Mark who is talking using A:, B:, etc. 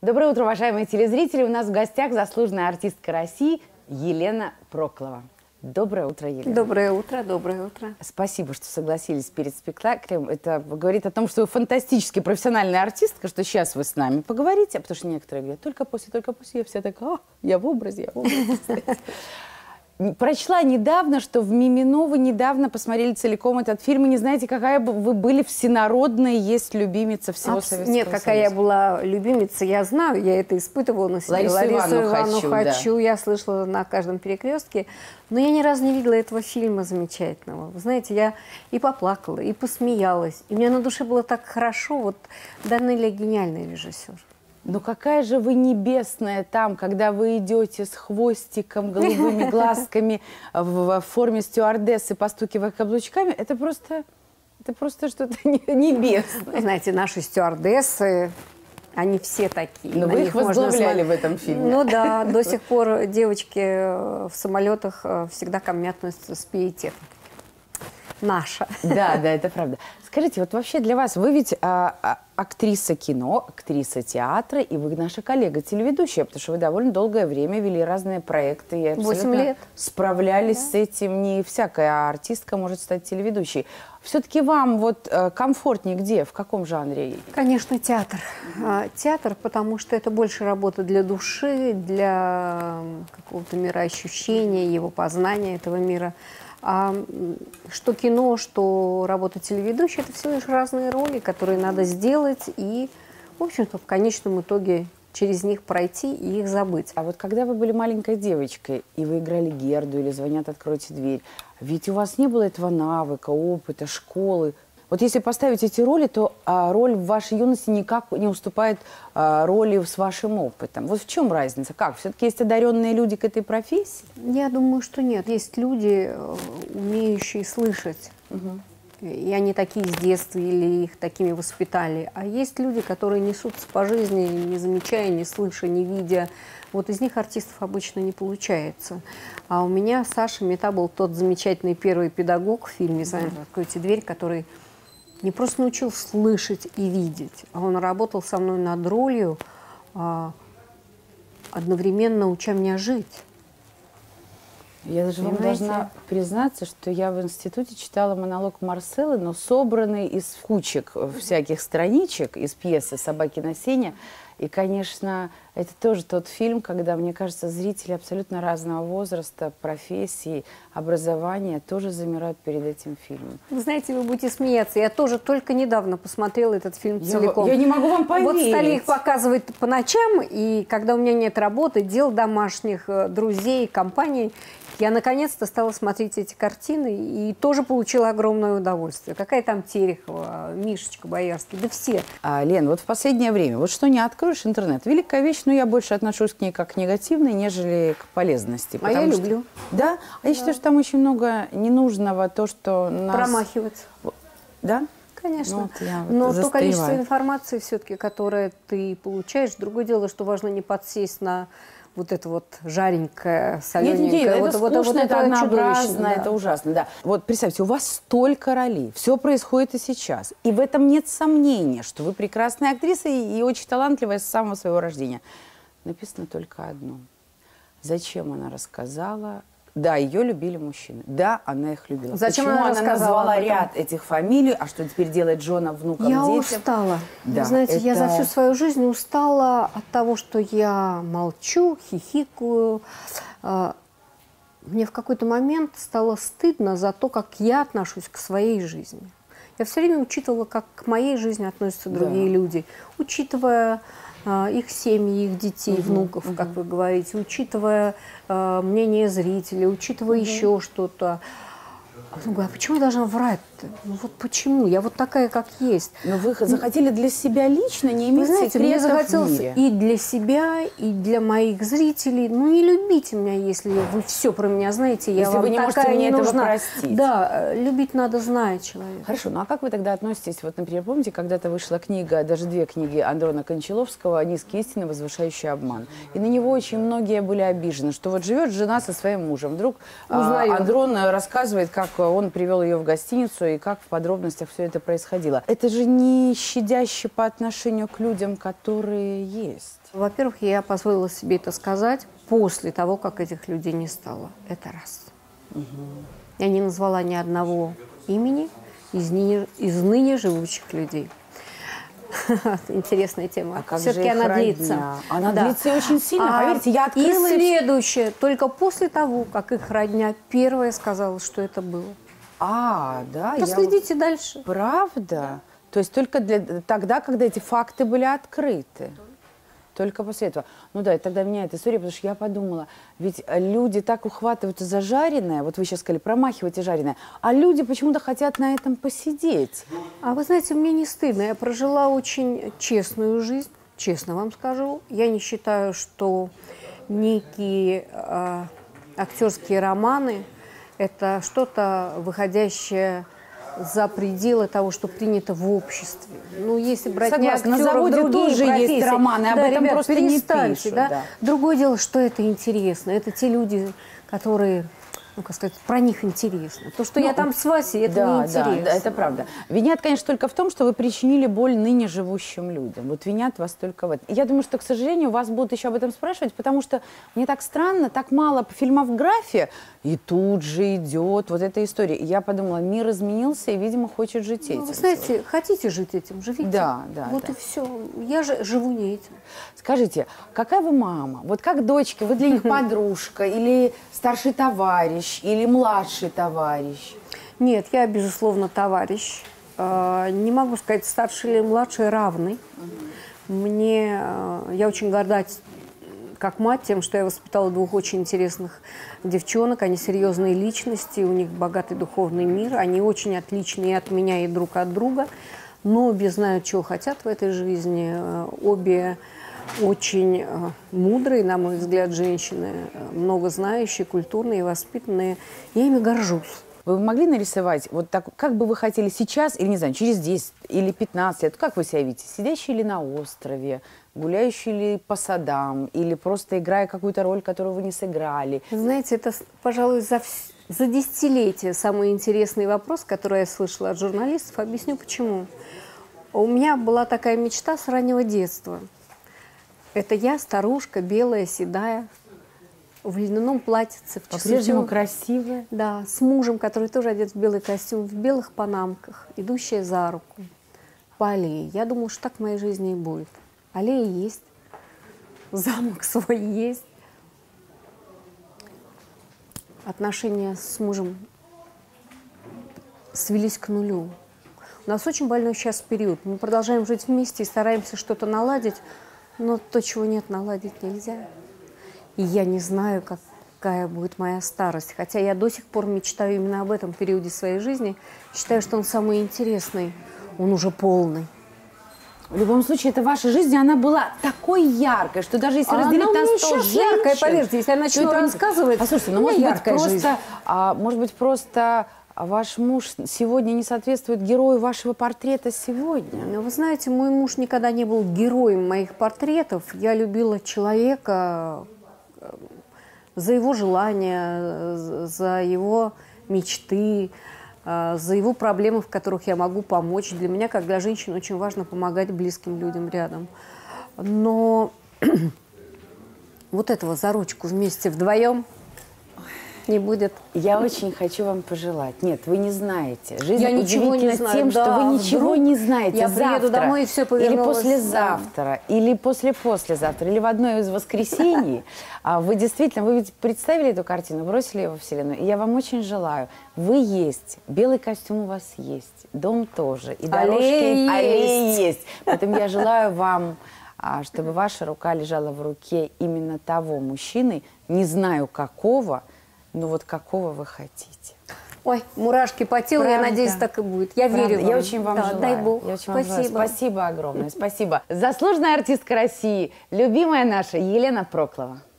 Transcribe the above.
A: Доброе утро, уважаемые телезрители. У нас в гостях заслуженная артистка России Елена Проклова. Доброе утро, Елена.
B: Доброе утро, доброе утро.
A: Спасибо, что согласились перед спектаклем. Это говорит о том, что вы фантастически профессиональная артистка, что сейчас вы с нами поговорите, потому что некоторые говорят, только после, я вся такая, я в образе. Прочла недавно, что в Мимино вы недавно посмотрели целиком этот фильм, и не знаете, какая вы были всенародная, есть любимица всего Советского Союза.
B: Нет, какая я была любимица, я знаю, я это испытывала на себе.
A: Ларису Ивановну
B: хочу, я слышала на каждом перекрестке, но я ни разу не видела этого фильма замечательного. Вы знаете, я и поплакала, и посмеялась, и мне на душе было так хорошо, вот Данелия гениальный режиссер.
A: Но какая же вы небесная там, когда вы идете с хвостиком, голубыми глазками в форме стюардессы, постукивая каблучками. Это просто что-то небесное.
B: Знаете, наши стюардессы, они все такие.
A: Но вы их возглавляли в этом фильме.
B: Ну да, до сих пор девочки в самолетах всегда ко мне относятся с пиететом. Наша.
A: Да, это правда. Скажите, вот вообще для вас, вы ведь актриса кино, актриса театра, и вы наша коллега-телеведущая, потому что вы довольно долгое время вели разные проекты. И
B: 8 лет.
A: Справлялись с этим. Не всякая артистка может стать телеведущей. Все-таки вам вот комфортнее где? В каком жанре?
B: Конечно, театр. Театр, потому что это больше работа для души, для какого-то мироощущения, его познания этого мира. А что кино, что работа телеведущей, это всего лишь разные роли, которые надо сделать и, в общем-то, в конечном итоге через них пройти и их забыть.
A: А вот когда вы были маленькой девочкой, и вы играли Герду или «Звонят, откройте дверь», ведь у вас не было этого навыка, опыта, школы. Вот если поставить эти роли, то роль в вашей юности никак не уступает роли с вашим опытом. Вот в чем разница? Как? Все-таки есть одаренные люди к этой профессии?
B: Я думаю, что нет. Есть люди, умеющие слышать. И они такие с детства или их такими воспитали. А есть люди, которые несутся по жизни, не замечая, не слыша, не видя. Вот из них артистов обычно не получается. А у меня Саша Мета был тот замечательный первый педагог в фильме «Звонят, откройте дверь», который не просто научил слышать и видеть, а он работал со мной над ролью, одновременно уча меня жить.
A: Я даже вам должна признаться, что я в институте читала монолог Марселлы, но собранный из кучек всяких страничек, из пьесы «Собаки на сене». И, конечно, это тоже тот фильм, когда, мне кажется, зрители абсолютно разного возраста, профессии, образования тоже замирают перед этим фильмом.
B: Вы знаете, вы будете смеяться. Я тоже только недавно посмотрела этот фильм целиком.
A: Я не могу вам поверить.
B: Вот стали их показывать по ночам, и когда у меня нет работы, дел домашних, друзей, компаний, я наконец-то стала смотреть эти картины и тоже получила огромное удовольствие. Какая там Терехова, Мишечка Боярский, да все.
A: Лен, вот в последнее время, вот что не откроешь интернет, великая вещь, но я больше отношусь к ней как к негативной, нежели к полезности.
B: А я люблю.
A: Да? А я считаю, что там очень много ненужного, то, что нас...
B: Промахиваться.
A: Да?
B: Конечно.
A: Но
B: то количество информации все-таки, которое ты получаешь, другое дело, что важно не подсесть на вот это вот жаренькое, солененькое.
A: Нет, это скучно, это однообразно,
B: да.
A: Это ужасно. Да. Вот представьте, у вас столько ролей, все происходит и сейчас. И в этом нет сомнения, что вы прекрасная актриса и очень талантливая с самого своего рождения. Написано только одно. Зачем она рассказала? Да, ее любили мужчины. Да, она их любила.
B: Зачем
A: Почему она назвала
B: этом?
A: ряд этих фамилий, а что теперь делает Жена внукам,
B: детям?
A: Я
B: устала.
A: Да,
B: Вы знаете, я за всю свою жизнь устала от того, что я молчу, хихикаю. Мне в какой-то момент стало стыдно за то, как я отношусь к своей жизни. Я все время учитывала, как к моей жизни относятся другие люди, учитывая их семьи, их детей, внуков, как вы говорите, учитывая мнение зрителей, учитывая еще что-то. Я говорю, а почему я должна врать-то? Ну вот почему? Я вот такая, как есть.
A: Но вы захотели для себя лично не иметь секретов
B: мне захотелось
A: в мире.
B: И для себя, и для моих зрителей. Ну не любите меня, если вы все про меня знаете. Я
A: если
B: вам
A: вы не
B: такая
A: можете мне
B: не
A: этого
B: нужна.
A: простить.
B: Да, любить надо знать человека.
A: Хорошо, ну а как вы тогда относитесь? Вот, например, помните, когда-то вышла книга, даже 2 книги Андрона Кончаловского «Низкие истины, возвышающий обман». И на него очень многие были обижены, что вот живет жена со своим мужем. Вдруг Андрон рассказывает, как как он привел ее в гостиницу и как в подробностях все это происходило. Это же не щадяще по отношению к людям, которые есть.
B: Во-первых, я позволила себе это сказать после того, как этих людей не стало. Это раз. Я не назвала ни одного имени из ныне живущих людей. Интересная тема.
A: Все-таки она длится. Она длится очень сильно, поверьте, я открыла...
B: И следующее, только после того, как их родня первая сказала, что это было.
A: Да?
B: Проследите дальше.
A: Правда? То есть только тогда, когда эти факты были открыты? Только после этого. Ну да, и тогда меняет история, потому что я подумала, ведь люди так ухватываются за жареное, вот вы сейчас сказали, промахивайте жареное, а люди почему-то хотят на этом посидеть.
B: А вы знаете, мне не стыдно, я прожила очень честную жизнь, честно вам скажу. Я не считаю, что некие актерские романы – это что-то выходящее за пределы того, что принято в обществе. Ну, если брать не актеров,
A: на заводе тоже есть романы, об этом
B: ребят,
A: просто не пишут.
B: Да? Другое дело, что это интересно. Это те люди, которые, ну, как сказать, про них интересно. То, что я там с Васей, это неинтересно.
A: Да, это правда. Винят, конечно, только в том, что вы причинили боль ныне живущим людям. Вот винят вас только в этом. Я думаю, что, к сожалению, вас будут еще об этом спрашивать, потому что мне так странно, так мало по фильмографии, и тут же идет вот эта история. И я подумала, мир изменился и, видимо, хочет жить этим.
B: Вы знаете, хотите жить этим, живите.
A: Да.
B: Вот и все. Я же живу не этим.
A: Скажите, какая вы мама? Вот как дочки, вы для них подружка или старший товарищ, или младший товарищ?
B: Нет, я, безусловно, товарищ. Не могу сказать, старший или младший, равный. Я очень горда как мать тем, что я воспитала двух очень интересных девчонок. Они серьезные личности, у них богатый духовный мир. Они очень отличные и от меня, и друг от друга. Но обе знают, чего хотят в этой жизни. Обе очень мудрые, на мой взгляд, женщины. Много знающие, культурные, воспитанные. Я ими горжусь.
A: Вы могли нарисовать, вот так, как бы вы хотели сейчас, или, не знаю, через 10 или 15 лет, как вы себя видите? Сидящие ли на острове, гуляющие ли по садам, или просто играя какую-то роль, которую вы не сыграли?
B: Знаете, это, пожалуй, за десятилетия самый интересный вопрос, который я слышала от журналистов. Объясню, почему. У меня была такая мечта с раннего детства. Это я, старушка, белая, седая, в льняном платьице.
A: По-прежнему красивая.
B: Да, с мужем, который тоже одет в белый костюм, в белых панамках, идущая за руку по аллее. Я думала, что так в моей жизни и будет. Аллея есть, замок свой есть. Отношения с мужем свелись к нулю. У нас очень больной сейчас период. Мы продолжаем жить вместе и стараемся что-то наладить, но то, чего нет, наладить нельзя. И я не знаю, какая будет моя старость. Хотя я до сих пор мечтаю именно об этом периоде своей жизни. Считаю, что он самый интересный. Он уже полный.
A: В любом случае, это ваша жизнь, она была такой яркой, что даже если разделить на 100 женщин...
B: яркая, поверьте, если я начну рассказывать,
A: послушайте, ну, может быть, просто ваш муж сегодня не соответствует герою вашего портрета сегодня?
B: Ну, вы знаете, мой муж никогда не был героем моих портретов. Я любила человека за его желания, за его мечты, за его проблемы, в которых я могу помочь. Для меня, как для женщины, очень важно помогать близким людям рядом. Но вот этого за ручку вместе вдвоем не будет.
A: Я очень хочу вам пожелать. Нет, вы не знаете. Жизнь
B: я ничего не знаю.
A: Тем, что вы ничего не знаете.
B: Я приеду домой и все повернулось.
A: Или послезавтра, или послезавтра, или в одно из воскресений. Вы действительно, вы ведь представили эту картину, бросили ее во Вселенную. И я вам очень желаю. Вы есть, белый костюм у вас есть, дом тоже, и дорожки, аллеи есть. Поэтому я желаю вам, чтобы ваша рука лежала в руке именно того мужчины, не знаю какого, но вот какого вы хотите.
B: Ой, мурашки по телу, я надеюсь, так и будет. Я верю вам.
A: Я очень вам желаю.
B: Дай Бог.
A: Я очень вам желаю. Спасибо огромное. Спасибо. Заслуженная артистка России, любимая наша Елена Проклова.